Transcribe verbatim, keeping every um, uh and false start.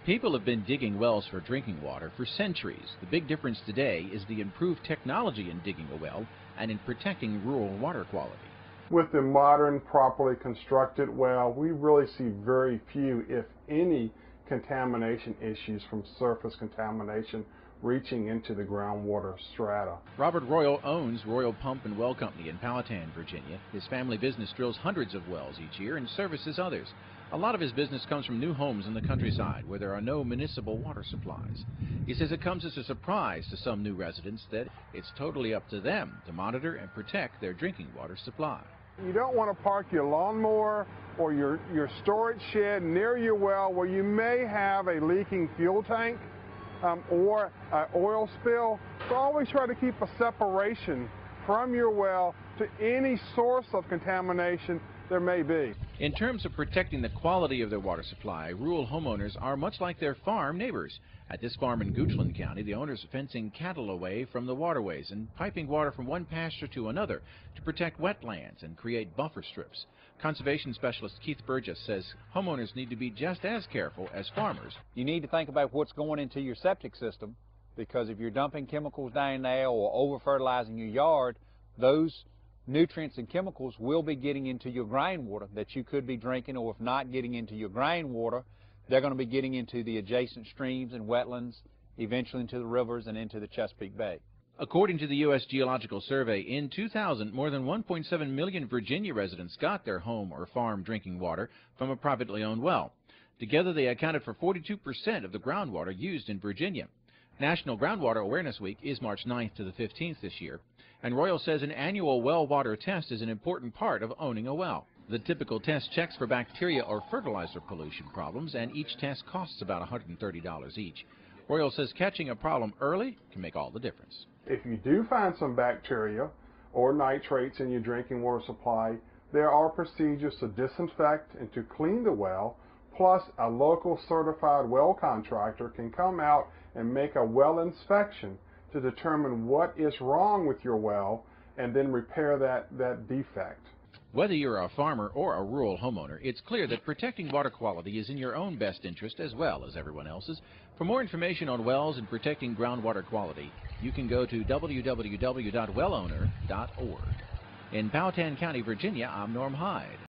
People have been digging wells for drinking water for centuries. The big difference today is the improved technology in digging a well and in protecting rural water quality. With the modern, properly constructed well, we really see very few, if any, contamination issues from surface contamination reaching into the groundwater strata. Robert Royal owns Royal Pump and Well Company in Powhatan, Virginia. His family business drills hundreds of wells each year and services others. A lot of his business comes from new homes in the countryside where there are no municipal water supplies. He says it comes as a surprise to some new residents that it's totally up to them to monitor and protect their drinking water supply. You don't want to park your lawnmower or your, your storage shed near your well where you may have a leaking fuel tank um, or an oil spill. So always try to keep a separation from your well to any source of contamination there may be. In terms of protecting the quality of their water supply, rural homeowners are much like their farm neighbors. At this farm in Goochland County, the owners are fencing cattle away from the waterways and piping water from one pasture to another to protect wetlands and create buffer strips. Conservation specialist Keith Burgess says homeowners need to be just as careful as farmers. You need to think about what's going into your septic system, because if you're dumping chemicals down there or over-fertilizing your yard, those nutrients and chemicals will be getting into your groundwater that you could be drinking, or if not getting into your groundwater, they're going to be getting into the adjacent streams and wetlands, eventually into the rivers and into the Chesapeake Bay. According to the U S Geological Survey, in two thousand, more than one point seven million Virginia residents got their home or farm drinking water from a privately owned well. Together, they accounted for forty-two percent of the groundwater used in Virginia. National Groundwater Awareness Week is March ninth to the fifteenth this year, and Royal says an annual well water test is an important part of owning a well. The typical test checks for bacteria or fertilizer pollution problems, and each test costs about one hundred thirty dollars each. Royal says catching a problem early can make all the difference. If you do find some bacteria or nitrates in your drinking water supply, there are procedures to disinfect and to clean the well, plus a local certified well contractor can come out and make a well inspection to determine what is wrong with your well and then repair that, that defect. Whether you're a farmer or a rural homeowner, it's clear that protecting water quality is in your own best interest as well as everyone else's. For more information on wells and protecting groundwater quality, you can go to w w w dot well owner dot org. In Powhatan County, Virginia, I'm Norm Hyde.